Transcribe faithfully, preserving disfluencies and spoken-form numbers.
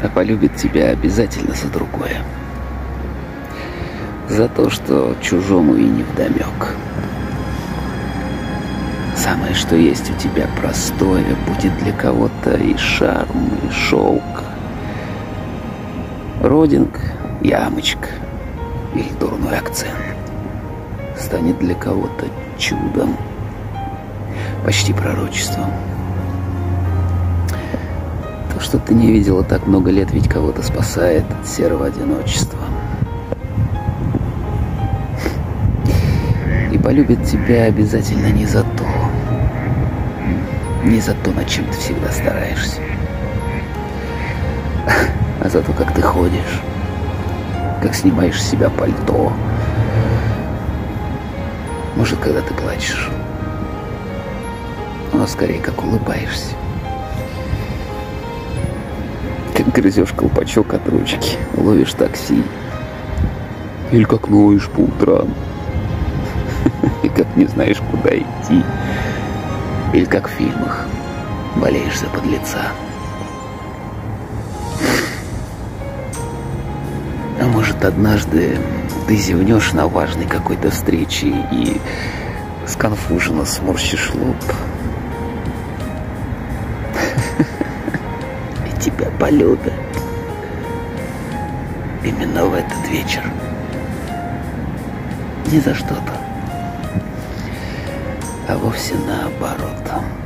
а полюбит тебя обязательно за другое. За то, что чужому и невдомек. Самое, что есть у тебя простое, будет для кого-то и шарм, и шелк. Родинка, ямочка или дурной акцент станет для кого-то чудом, почти пророчеством. То, что ты не видела так много лет, ведь кого-то спасает от серого одиночества. И полюбит тебя обязательно не за то, не за то, над чем ты всегда стараешься, а за то, как ты ходишь, как снимаешь с себя пальто. Может, когда ты плачешь, но скорее, как улыбаешься. Как грызешь колпачок от ручки, ловишь такси. Или как ноешь по утрам. И как не знаешь, куда идти. Или как в фильмах болеешь за подлеца. А может, однажды ты зевнешь на важной какой-то встрече и сконфуженно сморщишь лоб. И тебя полюбят. Именно в этот вечер. Не за что-то, а вовсе наоборот.